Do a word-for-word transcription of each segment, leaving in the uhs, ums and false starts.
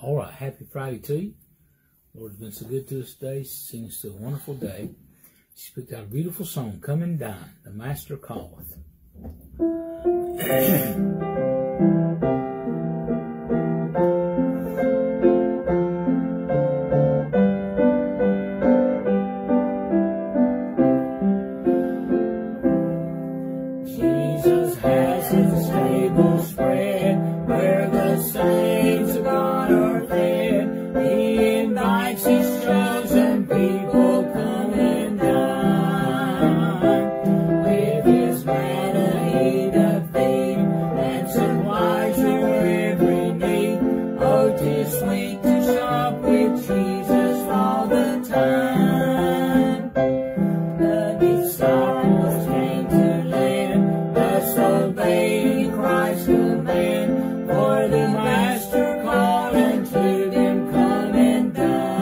All right, happy Friday to you. Lord's been so good to us today. Seen us to a wonderful day. She picked out a beautiful song, Come and Dine, the Master Calleth. Jesus has his table spread where the saints of God are fed. He invites his chosen people, come and dine. With his manna he doth feed, and supplies your every need. Oh, 'tis sweet to shop with Jesus all the time. The disciples came to land, thus obeying Christ's command. For the Master called unto them, come and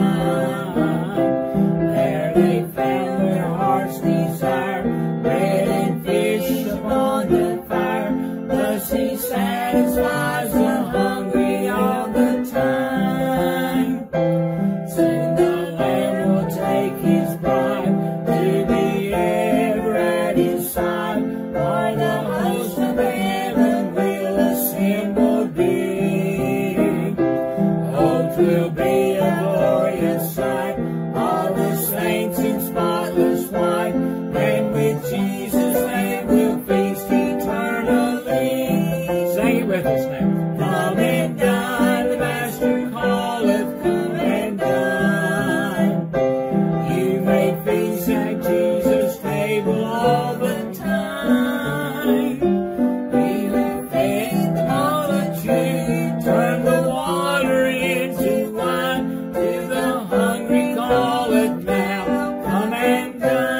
dine. There they found their heart's desire, bread and fish upon the fire. Thus he satisfies the hungry all the time. Soon the Lamb will take his bride to be ever at his side. Why the host of heaven will assemble be. Oh, 'twill be a glorious sight, all the saints in spotless white, and with Jesus they will feast eternally. Sing it with us now. Come and dine, the Master calleth, come and dine. You may feast at Jesus' table all the time. He who fed the multitude turned the water into wine. To the hungry calleth now, come and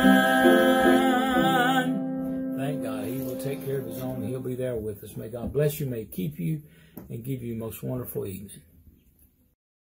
dine. Thank God. He will take care of his own. He'll be there with us. May God bless you, may He keep you, and give you a most wonderful evening.